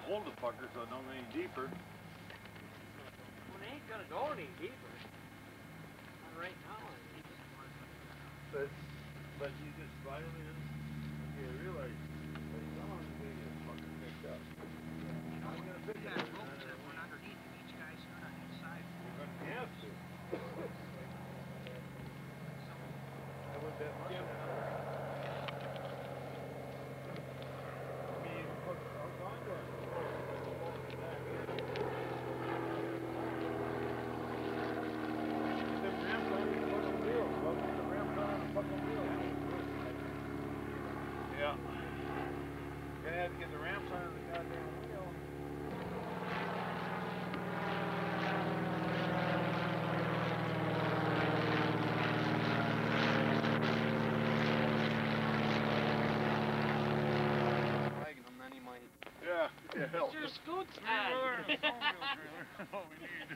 hold the fucker so it don't go any deeper. Well, it ain't gonna go any deeper. Not right now. But you just finally realize that it's on to get fucking picked up. I'm gonna pick it up. One underneath each guy's stood on each side. You're gonna have to. I wouldn't bet much on it. I mean, you can put onto it. The ramps on the fucking wheel. The ramps on the fucking wheel. Yeah. Gonna have to get the ramps on the goddamn wheel. Yeah, it helps. Your scoots What we need.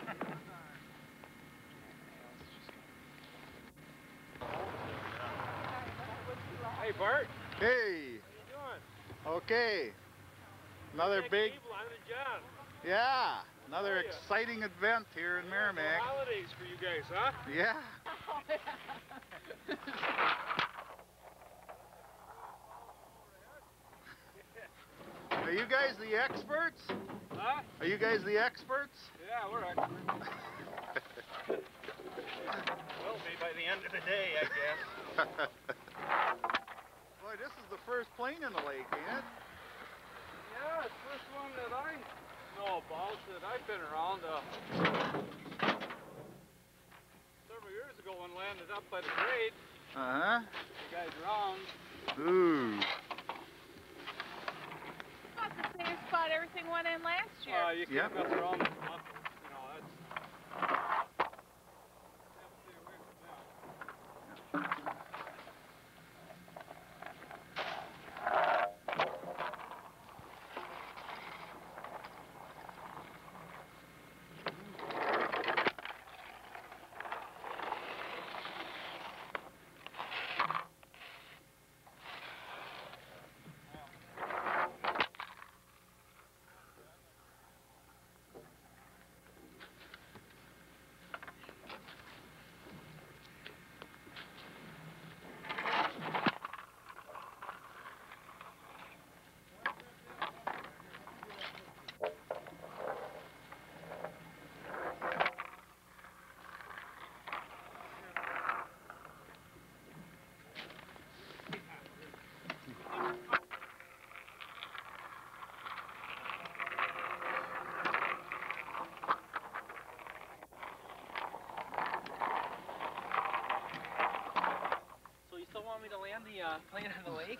Hey, Bart. Hey. How you doing? Okay. Another big. I'm John. Yeah. Another How are ya? exciting event here in Merrimack. Holidays for you guys, huh? Yeah. Are you guys the experts? Huh? Are you guys the experts? Yeah, we're experts. Will be by the end of the day, I guess. Boy, this is the first plane in the lake, ain't it? Yeah, it's the first one that I know about that I've been around. Several years ago when landed up by the grade, Uh-huh. you guys around. Ooh. About the same spot everything went in last year. You Yep. can't mess around this month. You know, that's... Have to stay away from that. Playing in the lake?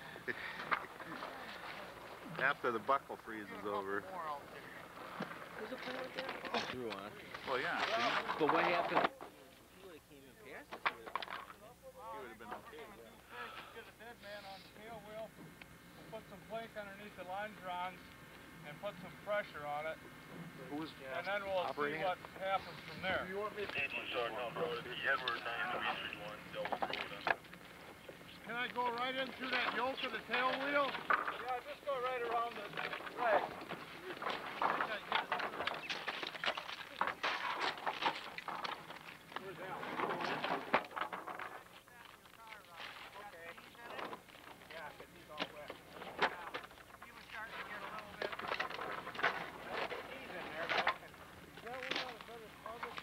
After the buckle freeze is over. There's a plane right there? Through on it. Well, yeah. See? But what happened? He would have came in past us. He would have been okay. Get a dead man on the tail wheel, put some plank underneath the longerons, and put some pressure on it. Who's And then we'll see what happens from there. You want me to? Edward 931, double road. Can I go right in through that yoke of the tail wheel? Yeah, just go right around the right. Where's Al? Okay. Yeah, because he's all wet. He was starting to get a little bit. He's in there. Is that one of the better targets?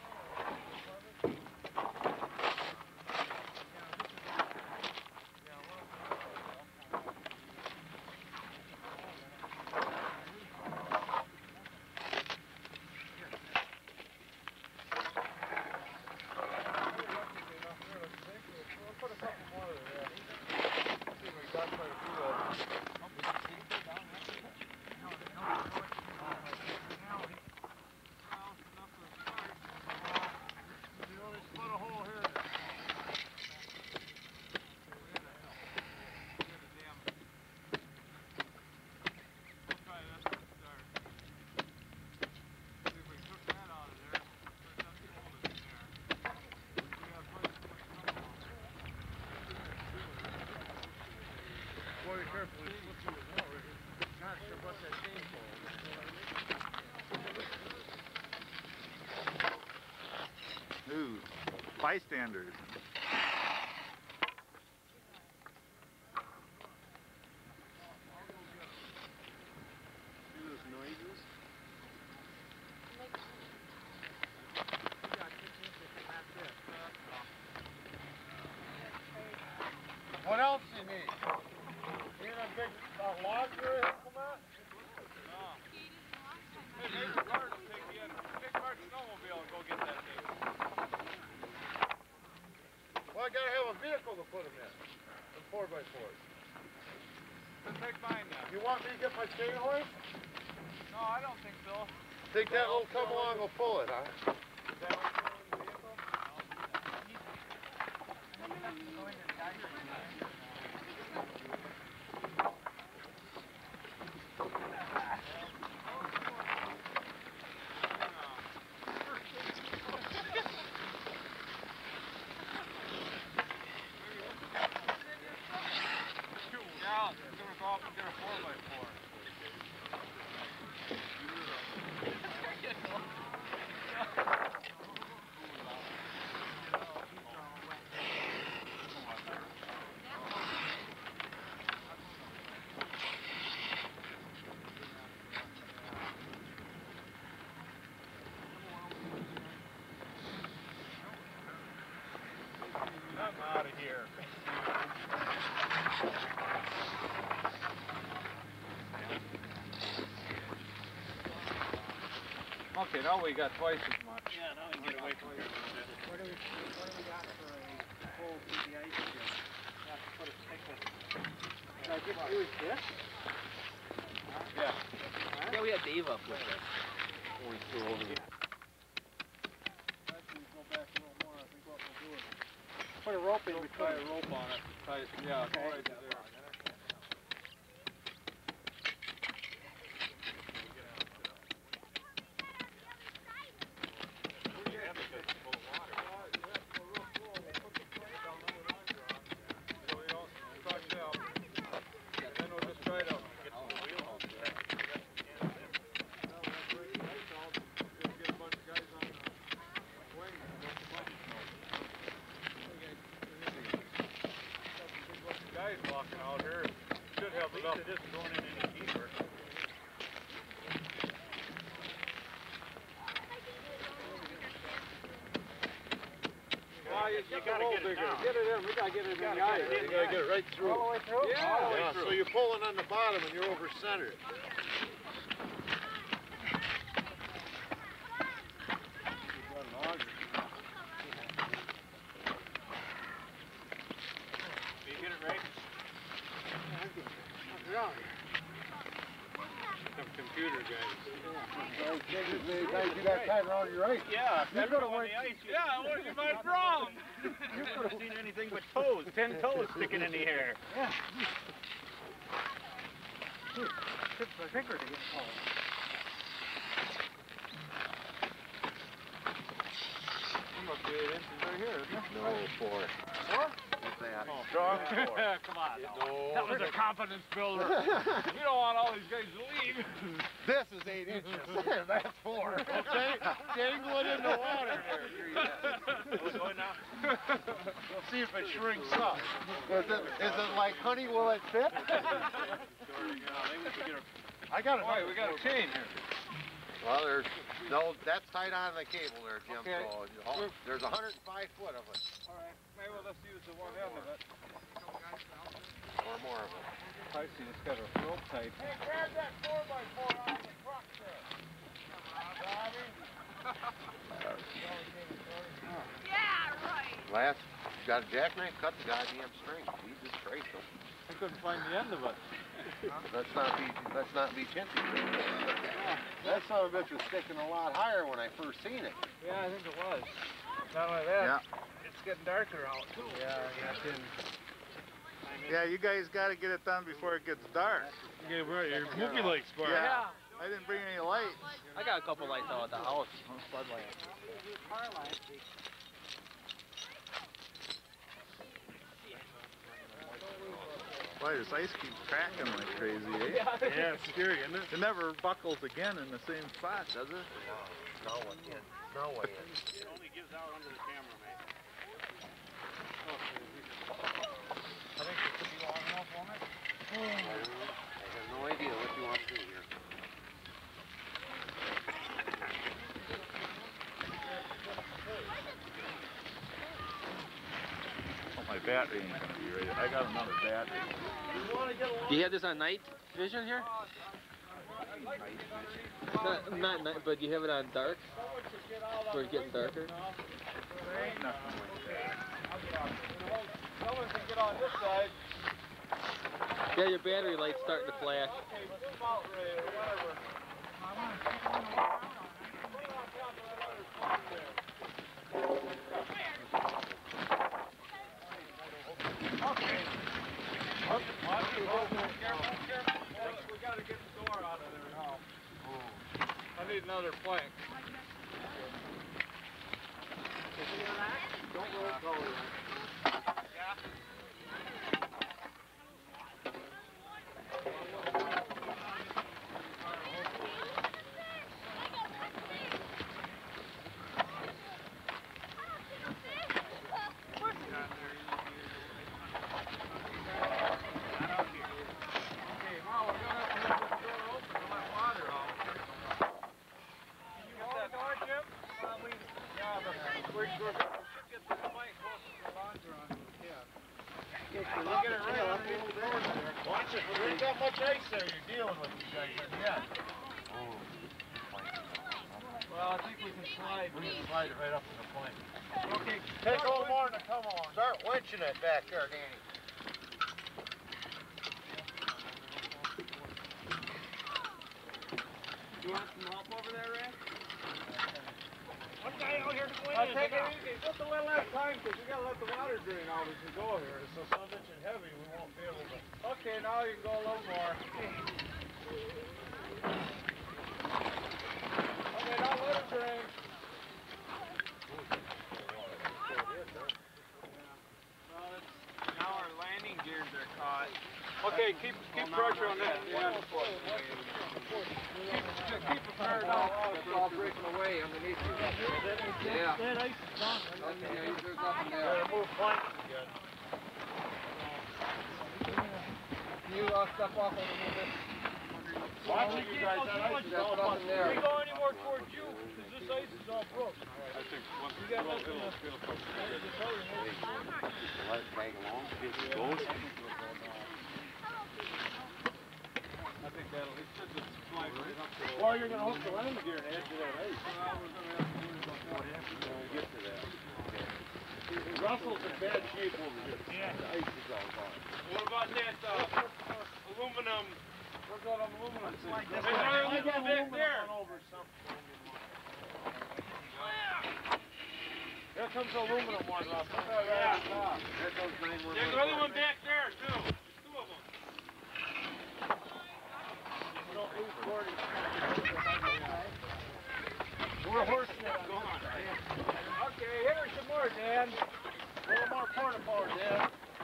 bystanders. See those noises? What else you need? You need a big log here, Hippomat? No. Hey, maybe Bart will take you in. Take Bart's snowmobile and go get that thing. Well, I gotta have a vehicle to put them in. The 4x4s. Then take mine then. You want me to get my chain hoist? No, I don't think so. Think that will come along will pull it, huh? Is that what you're doing in the vehicle? Yeah, it's gonna go up and get a 4x4. I'm out of here. Okay, now we got twice as much. Yeah, now we can get away from here. What do we got for a full PBI here? Have to put a stick with it. Can I just use this? Yeah. Yeah, we had Dave up with us. When we flew over there. Actually, go back a little more. I think what we'll do is put a rope in Tie between. a rope on it. Tie it, yeah, Okay. right there. Guys walking out here should have enough. It isn't going in any deeper. Well, you gotta get it down. Get it in. We gotta get it in the eye. You gotta get it right through. All the way through? Yeah. All the way Yeah, through. so you're pulling on the bottom and you're over centered. You get it right? Some computer guys. You gotta get that tied around your waist. Yeah, You could have went. yeah, where's my brown? You could have seen anything but toes, 10 toes sticking in the air. Yeah. Tips my finger to get pulled. Must be 8 inches right here, isn't it? No, 4. What? What's that? Strong Come on. No. That was a confidence builder. You don't want all these guys to leave. This is 8 inches. That's 4. Okay, dangle it in the water there. What's going now? We'll see if it shrinks up. Is it like, honey, will it fit? I got it. Boy, we got a chain here. Well, there's no, that's tied on the cable there, Jim. Okay. So there's 105 foot of it, All right, maybe let's use the one end of it. or more of it. I see it's got a rope tight. Hey, grab that 4x4 out of the truck there. Yeah, right. Last, got a jackknife, cut the goddamn string. We just traced them. I couldn't find the end of it. Let's not be chintzy. That son of a bitch was sticking a lot higher when I first seen it. Yeah, I think it was. Not only that, Yeah. it's getting darker out too. Yeah, you guys gotta get it done before it gets dark. Yeah, right. Your movie lights bar. Yeah. I didn't bring any lights. I got a couple lights out at the house. Floodlights. Why, this ice keeps cracking like crazy, eh? Yeah, it's scary, isn't it? It never buckles again in the same spot, does it? No one. It only gives out under the camera, man. I think it could be long enough, won't it? I have no idea what you want to do here. Oh, my battery ain't gonna be ready. I got another battery. You have this on night vision here? Not night, but you have it on dark? Where it's getting darker? There ain't nothing like that. Someone can get on this side. Yeah, your battery light's starting to flash. Okay, zoom out, Ray, or whatever. Okay. Careful. We gotta get the door out of there now. I need another plank. Don't roll forward. Watch it. There ain't that much ice there you're dealing with, you guys. Yeah. Well, I think we can slide. We can slide it right up to the point. Okay. Take a little more and come on. Start winching it back there, Danny. You want some help over there, Ray? One guy out here to go in. Take it easy. Just a little less time because we got to let the water drain out as we go here. So some of it's heavy, we won't be able to. Okay, now you can go a little more. Okay, now let it drain. Now our landing gears are caught. Okay, keep pressure on that. Yeah. Keep it fired up. It's all breaking away underneath you. Yeah. That ice is gone. Okay, yeah, there's nothing there. Gotta move planks again. Can you step off a little bit? Watch it, you guys. That ice is all There's nothing there. Don't go any more towards you because this ice is all broke. I think once You got nothing to Let it drag along. It goes. I think that'll, it should just slide right up to the... Well, you're going to hook the landing gear and add to that ice. Well, we're gonna have to do it before We'll get to that. Russell's in bad shape over here. Yeah. The ice is all gone. What about that aluminum? Where's that aluminum? There's another aluminum back there. There comes the aluminum one, Russell. Yeah. There goes 911. There's another one back there too. There's two of them. Don't lose 40. We're horsing it. Gone. Okay, hit her some more, Dan. A little more corner forward, Dan.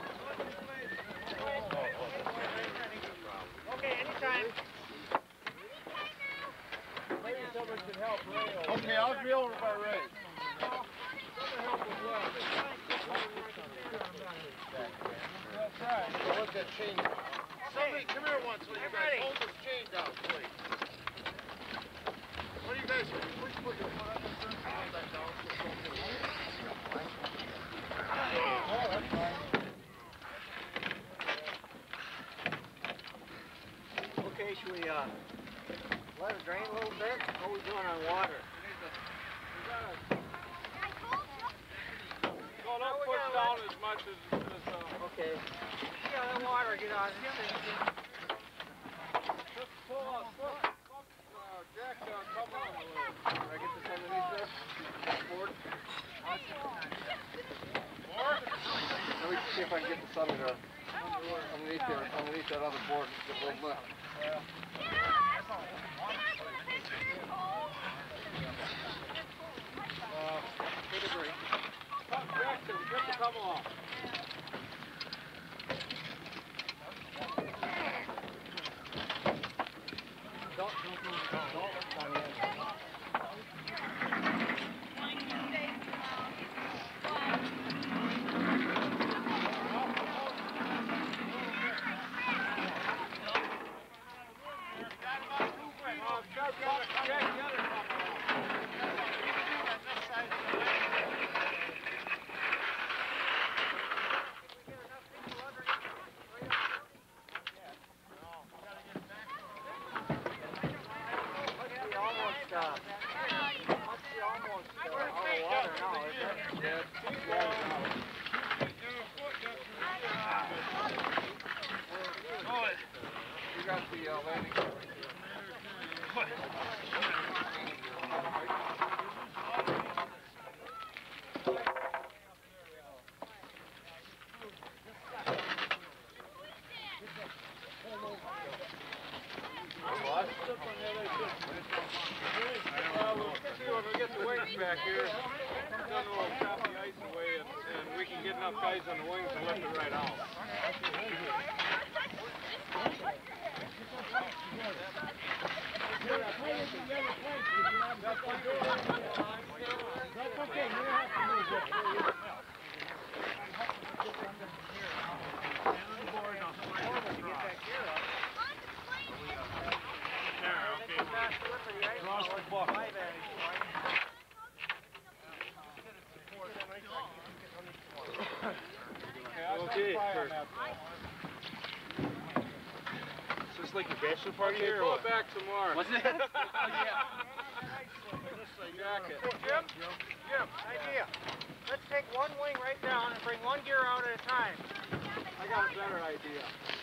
Okay, anytime. Maybe someone can help Ray. Okay, I'll be over by Ray. Someone help with what? That's right. So what's that chain? Somebody, come here once, will you guys? Hold this chain down, please. What do you guys, please put your foot up and turn that down. Oh, that's fine. Okay, should we, let it drain a little bit? What are we doing on water? Well, don't push down as much as Okay. Yeah, that water, get out of here. just pull up, Jack, come on a little. Can I get this underneath there? Board? More? Let me see if I can get this under there. Underneath there, underneath that other board. Get a little lift. Good degree. Jack, just to come along. You got the landing. We'll get the wings back here. Then we'll chop the ice away and we can get enough guys on the wings to lift it right out. Okay, Kurt. Is this like a bachelor party here or Pull what? it back some more. What's it? Jacket. Jim, idea. Let's take one wing right down and bring one gear out at a time. I got a better idea.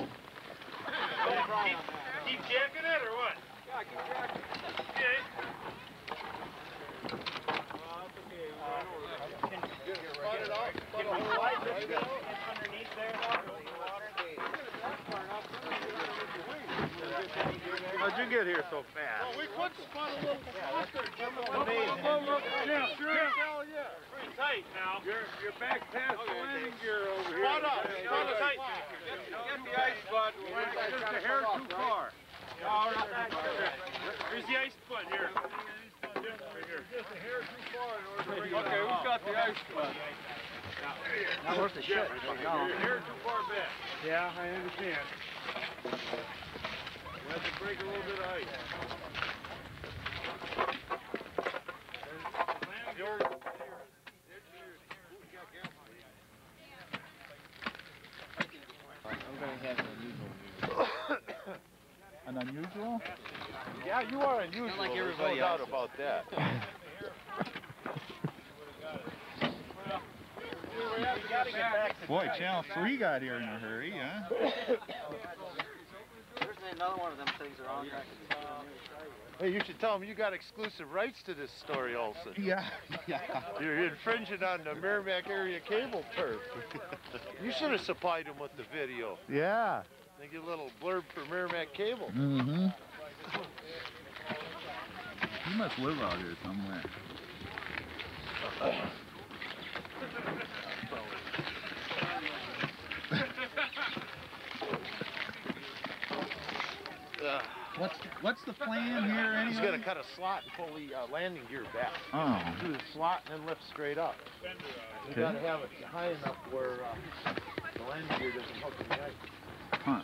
Keep jacking it or what? Yeah, keep jacking. Okay. Underneath there, water gauge. How'd you get here so fast? We put spun a little faster. Amazing. Yeah, pretty tight now. You're back past the landing gear over here. Spot up. Spot it tight. Get the ice spot. Just a hair too far. Here's the ice spot here. Just a hair too far in order to bring it Okay, out. we've got the ice spot. Not worth the shit. Your hair too far back. Yeah, I understand. We have to break a little bit of ice. I'm going to have an unusual An unusual? Yeah, you are unusual. Not like everybody There's no doubt else. about that. Boy, Channel 3 got here in a hurry, huh? There's another one of them things around here. Hey, you should tell them you got exclusive rights to this story, Olson. Yeah, yeah. You're infringing on the Merrimack area cable turf. You should have supplied them with the video. Yeah. They get a little blurb for Merrimack Cable. Mm-hmm. You must live out here somewhere. What's the plan here anyway? He's going to cut a slot and pull the landing gear back. Oh. Do the slot and then lift straight up. You Okay. got to have it high enough where the landing gear doesn't hook in the ice. Huh.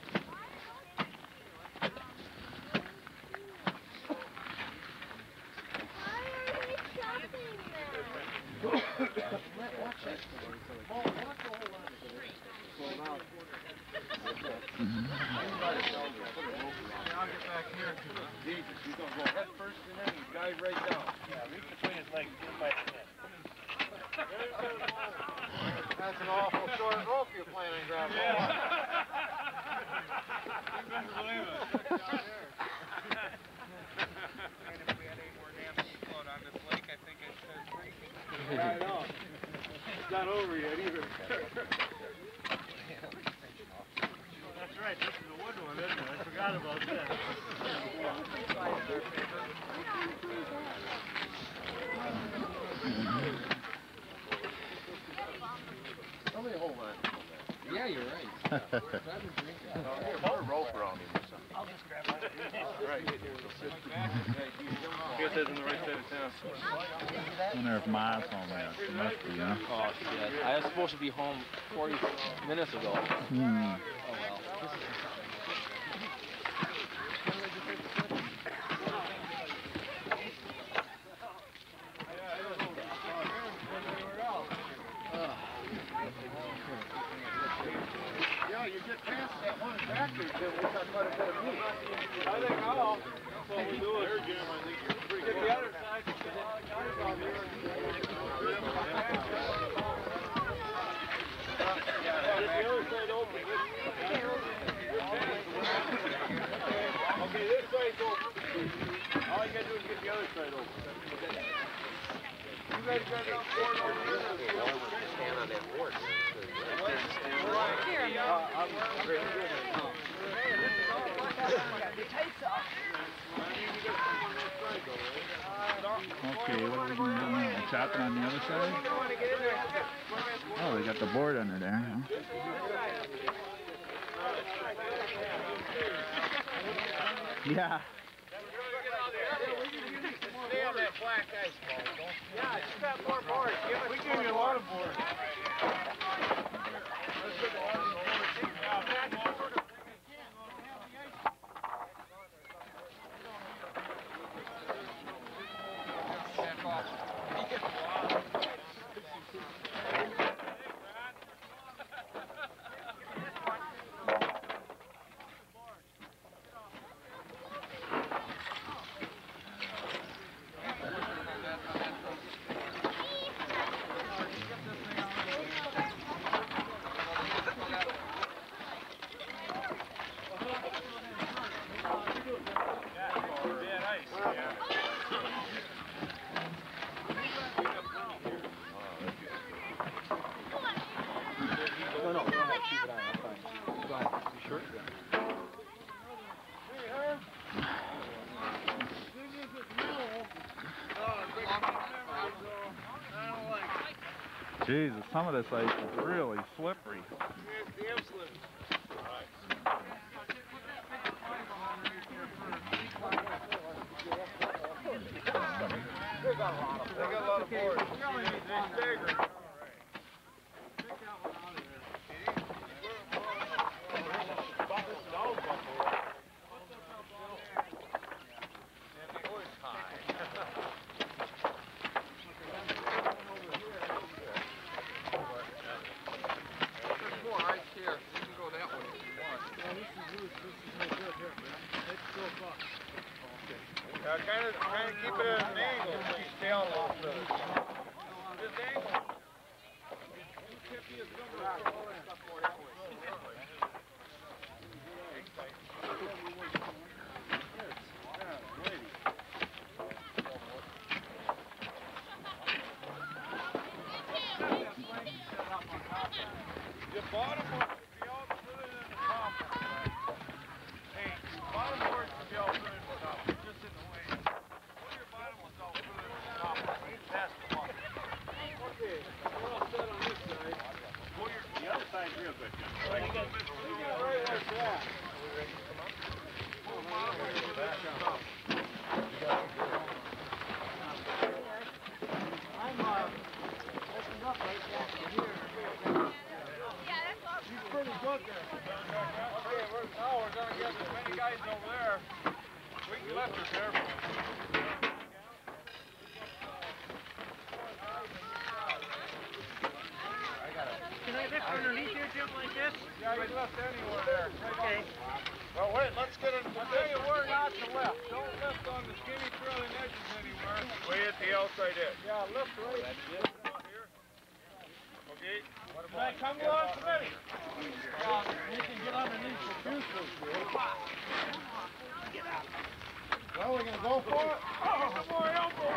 I'll get back here to the gauges. He's going to go head first and then you dive right down. Yeah, reach between his legs. Get him by the neck. That's an awful short rope you're planning on grabbing. I know. It's not over yet either. That's right, this is a wood one, isn't it? I forgot about that. Somebody hold on. Yeah, you're right. Put a rope around him or something. I'll just grab it. Right. I guess that's on the right side of town. I wonder if Ma's home yet. She must be, huh? Oh, shit. I was supposed to be home 40 minutes ago. Hmm. Oh, well. we do it. Jim, I think you're pretty Get good. the other side. Get the other side open. Okay, this side's open. All you gotta do is get the other side open. You guys got enough board over here? Stand on that board. Okay, what are we gonna do now? Chop it on the other side? Oh, they got the board under there, huh? Yeah. Stay on that black ice ball. Yeah, you got more boards. We gave you a lot of board. Jesus, some of this ice is really slippery. They got a lot of boards. They stagger. There's more ice here. You can go that way if you want. Kind of keep it at an angle so you stay on off the. This angle. The bottom one should be all further than the top. Hey, bottom board should be all further than the top. Just in the way. One of your bottom ones all further than the top. That's the one. Okay, we're all set on this side. The other side's real good, Jim. Right like that. He's pretty good there. Okay, now we're going to get as many guys over there. We can lift it there. Can I lift underneath here, Jim, like this? Yeah, you can lift anywhere there. Okay. Well, wait, let's get it. We'll tell you where not to lift. Don't lift on the skinny trailing edges anywhere. Way at the outside edge. Yeah, lift right. That's it. Here. Okay. Can I come along, somebody? You can get underneath the juices here. Well, we're gonna go for it. Oh, some more elbow.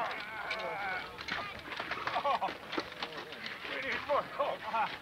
Oh. We need more help.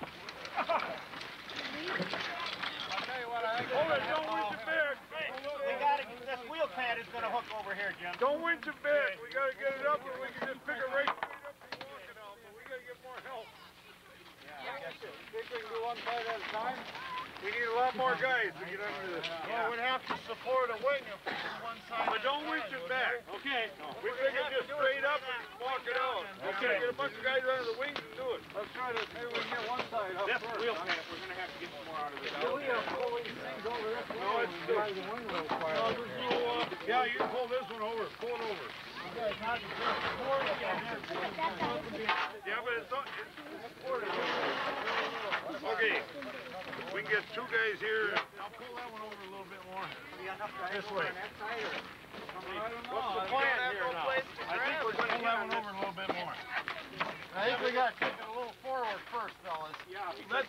I'll tell you what, I think. Hold it, don't winch it big. We gotta, this wheel pad is gonna hook over here, Jim. Don't winch it big. We gotta get it up, or we can just pick it right straight up and walk it out. But we gotta get more help. Think we can do one side at a time? We need a lot more guys to get under this. Well, we'd have to support a wing if we did one side. But don't winch it back. Okay. We pick it just straight up and walk it out. Okay. Get a bunch of guys under the wings and do it. Let's try to, maybe we can get one side up This first. wheel pad, we're gonna have to get some more out of it. No, it's yeah, you can pull this one over. Pull it over. Yeah, but it's supported. Okay. We can get two guys here. I'll pull that one over a little bit more. This way.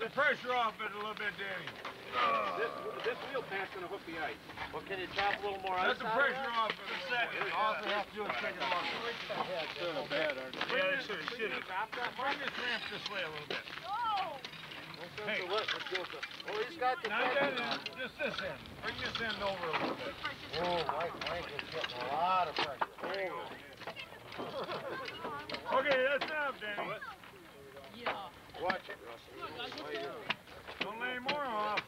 the pressure off it a little bit, Danny. This wheel pant's gonna hook the ice. Well, can you chop a little more Let ice the out of pressure that? off for a second. All they have to do is take it off. Yeah, it should. Bring this ramp this way a little bit. Hey. Well, he's got the Not that end, just this end. Bring this end over a little bit. Oh, my crank is getting a lot of pressure. There you go. Okay, that's enough, Danny. Watch it, Russell. Don't lay more off.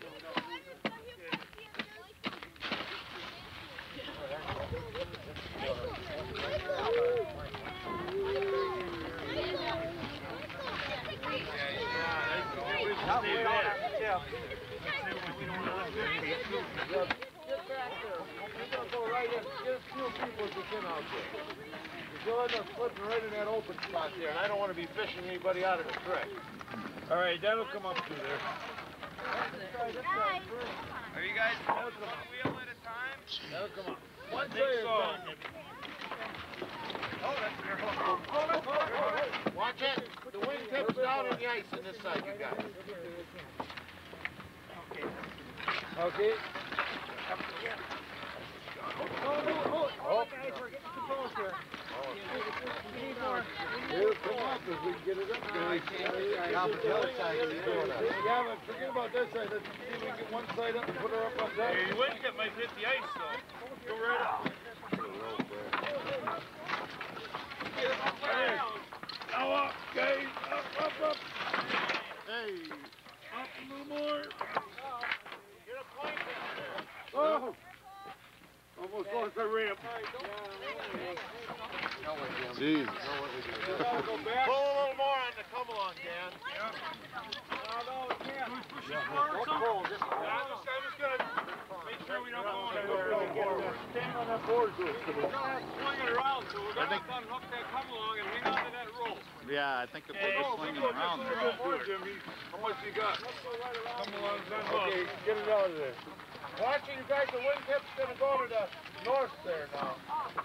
Get back there. You're gonna go right in. Get as few people as you can out there. You'll end up slipping right in that open spot there, and I don't want to be fishing anybody out of the creek. All right, that'll come up through there. Are you guys one wheel at a time? That'll come up. One Think so. Watch it. The wingtip's down on the ice on this side, you guys. Okay. Oh, guys, we're getting too close here. It'll come up as we get it up there. Yeah, but forget about this side. Let's see if we can get one side up and put her up on top. Hey, your wingtip might hit the ice, though. Go right up. Hey, now up, guys. Up. Hey, up a little more. Get a plank in. Oh! Almost lost the ramp. Jesus. Pull a little more on the come along, Dan. Don't pull. I'm just gonna make sure we don't go anywhere. Stand on that board, so it's Swing it around, so we're gonna unhook that come along and hang on to that rope. Yeah, I think if we're just swinging around there. How much you got? Come along, Okay, get it out of there. Watch it, you guys, the wingtip's gonna go to the north there now.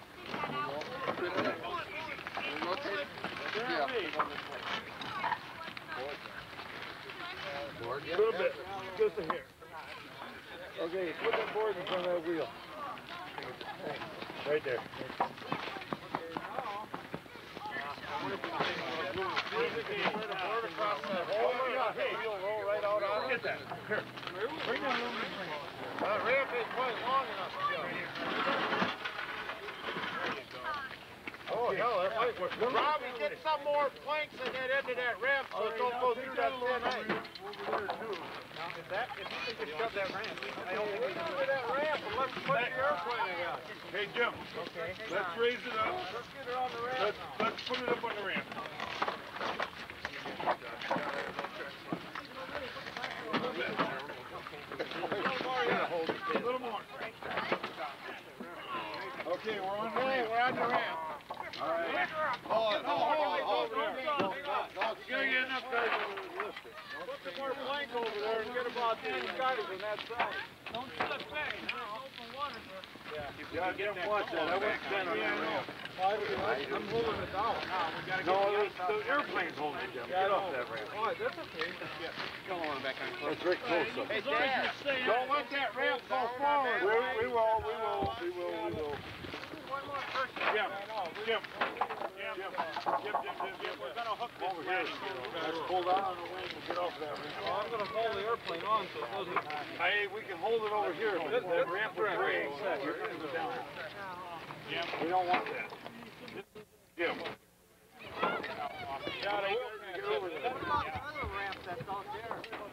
A little bit, just a hair. Okay, put that board in front of that wheel. Right there. Roll right out on it. Get that. Here. Bring that aluminum thing. Ramp is quite long enough, Joe. Oh, hell, that might work. Robbie, get some more planks in that end of that ramp so it don't go through that thin ice. If you can just shove that ramp, I don't think we can Get that ramp and let's put the airplane around. Hey, Jim. Okay. Let's raise it up. Let's get her on the ramp. Let's put it up on the ramp. A little more. Okay, we're on the ramp. We're on the ramp. All right. Hold it. It's gonna get enough guys to lift it. Put some more plank over there and get about 10 guys on that side. Don't slip back. Open water. Yeah, Jim, watch that. I wouldn't stand on that ramp. I'm holding it down. No, the airplane's holding it, Jim. Get off that ramp. Oh, that's okay. That's very close up. Hey, Dad, don't let that ramp go forward. We will. Jim. We're gonna hook this landing gear. Let's pull down on the wing and get off that ramp. I'm going to hold the airplane on so it doesn't... Hey, we can hold it over here. That ramp will break. You're gonna go down. Jim, we don't want that. Jim. Get over there. What about the other ramp that's out there?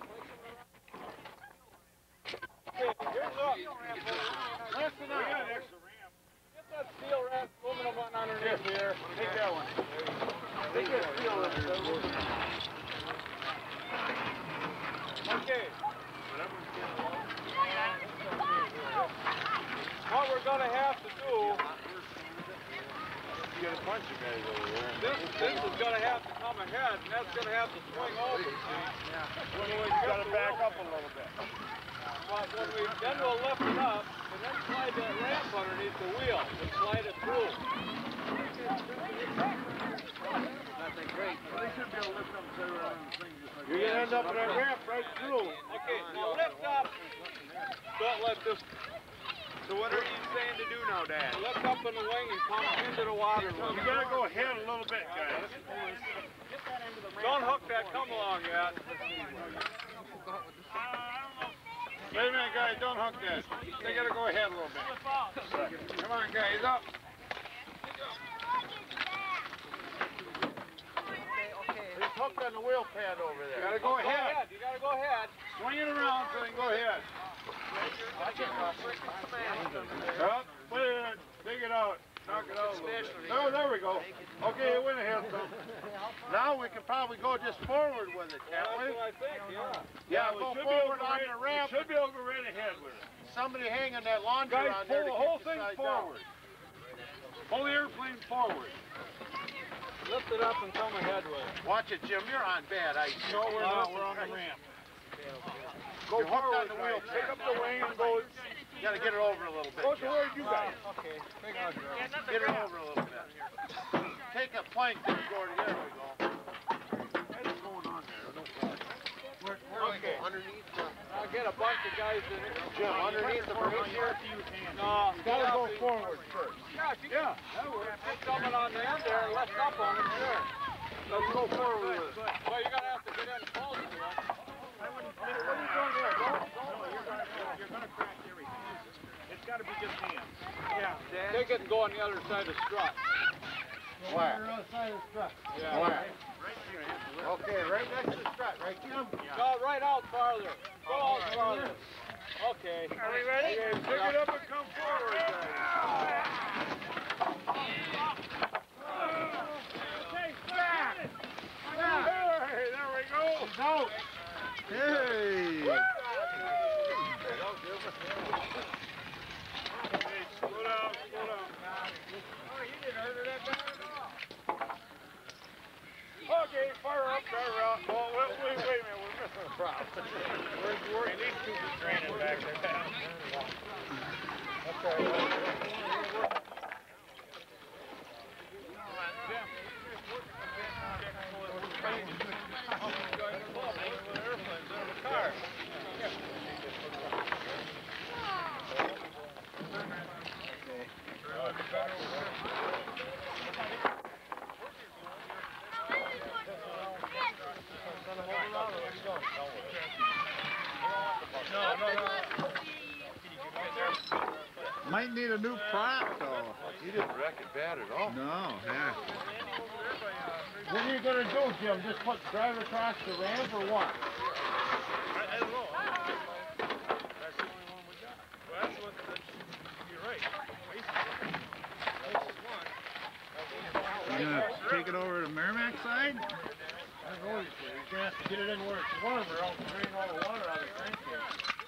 Here's up. Listen We got up. an extra ramp. Get that steel wrap aluminum one underneath here. Take that one. Take that steel wrap. Okay. What we're going to have to do, You got a bunch of guys over there. this is going to have to come ahead, and that's going to have to swing over. You gotta back up a little bit. But then we'll lift it up, and then slide that ramp underneath the wheel, and slide it through. They should be able to lift them and sit around and things just like You're gonna end up in that ramp right through. Okay, now lift up. Don't let this. So what are you saying to do now, Dad? Lift up in the wing and come into the water. You gotta go ahead a little bit, guys. Don't hook that come along yet. Wait a minute, guys, don't hook that. They gotta go ahead a little bit. Come on, guys, up. He's hooked on the wheel pad over there. You gotta go ahead. You gotta go ahead. Swing it around so they can go ahead. Up, put it in, dig it out, knock it out a little bit. Oh, there we go. Okay, it went ahead some. Now we can probably go just forward with it, can't we? That's what I think, yeah. Yeah, go forward on the ramp. Should be able to go right ahead with it. Somebody hanging that laundry Guys, on pull there to the keep whole you thing side forward. Pull the airplane forward. Lift it up and come ahead with it. Down. Watch it, Jim. You're on bad ice. No, we're not. We're on the ramp. Go You're hooked on forward, the wheel. guys. Pick up the wing and go. You gotta get it over a little bit. Go Jim. toward you guys. Okay. Get it over a little bit. Take a plank and go to there we go. What's going on there? Okay. Underneath the... I'll get a bunch of guys in it. Jim, underneath the bridge here. No, You gotta go forward first. Yeah, that works. Put something on the end there and lift up on it, sure. Let's go forward with it. Well, you're gonna have to get in close to it. What are you doing there? You're gonna crack everything. It's gotta be just hands. Yeah. Take it and go on the other side of the strut. Where? Yeah. Where? Okay, right next to the strut, right, Jim? No, right out farther. Go out farther. Okay. Are we ready? Okay, pick it up and come forward, guys. Hey, there we go. He's out. Hey! Slow down, slow down. Okay, fire up, fire up. Oh, wait a minute, we're missing a prop. We're at least two stranded back there. Might need a new prop though. You didn't wreck it bad at all. No, yeah. What are you gonna do, Jim? Just drive across the ramp or what? I don't know. That's the only one we got. Well, that's what, you're right. You gonna take it over to Merrimack side? I know you should. You're gonna have to get it in where it's warmer, else drain all the water out of the tank here.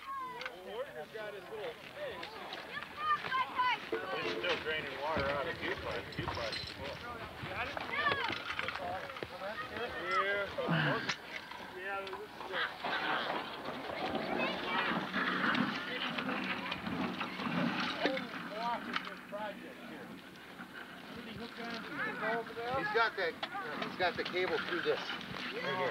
It's still draining water out of Buford. Buford is full. He's got the cable through this. Right here.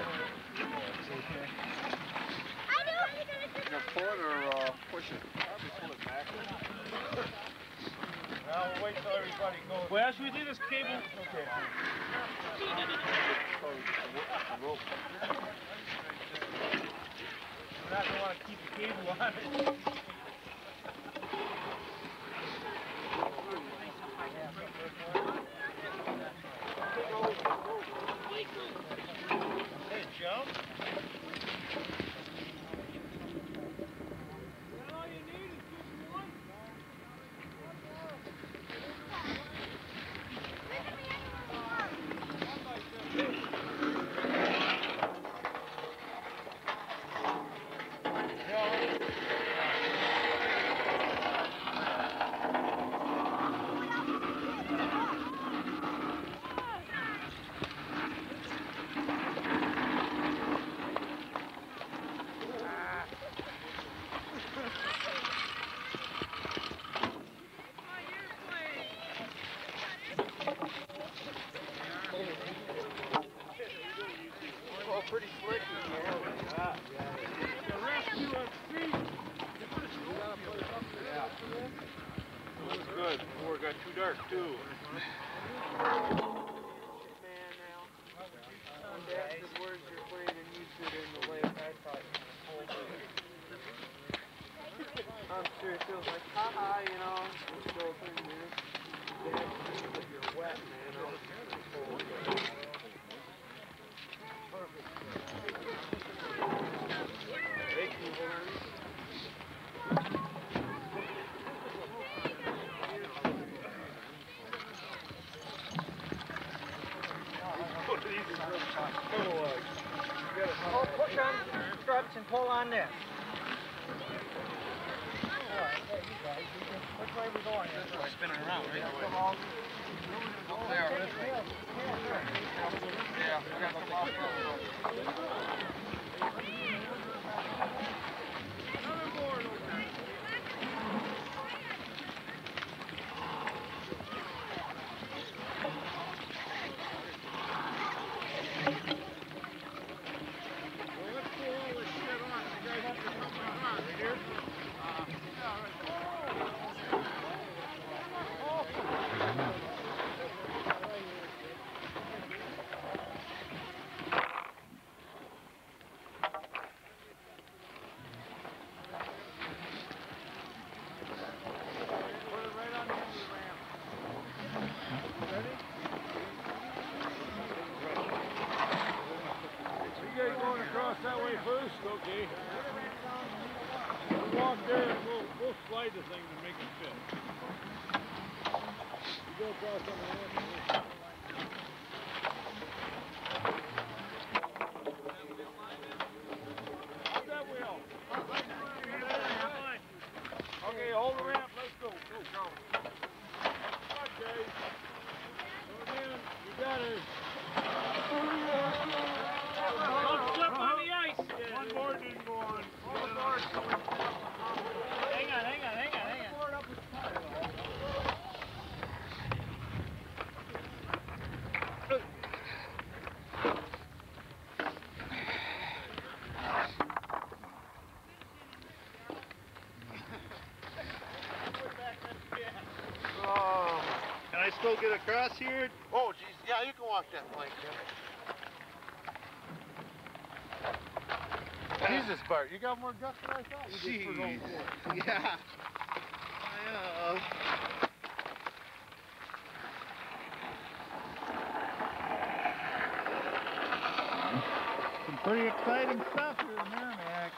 Pull it or push it? Probably pull it back. Now we'll wait till everybody goes. Well, should we do this cable? Okay. We're not gonna want to keep the cable on it. Hey, jump. too. Man now. Dad said, where's your plane? And you sit in the lake. I thought you were full. I'm serious. It was like, haha, you know. Let's go through here. Dad said that you're wet, man. I was cold. Thank you, Henry. Oh, push on struts and pull on this. Which way are we going? We're spinning around, right? There, this way. Yeah, we got to come off. That way first, okay. We'll walk there and we'll slide the thing to make it fit. You go across on the ramp. How's that wheel? Okay, hold the ramp. Let's go. Go. Okay. Go again. You got it. Don't slip on the ice. One board didn't go on. One board. Hang on. Can I still get across here? Oh, geez. Yeah, you can walk that plank, Jim. Jesus, Bart, you got more guts than I thought. You just for going for it. Yeah. Some pretty exciting stuff here in Merrimack.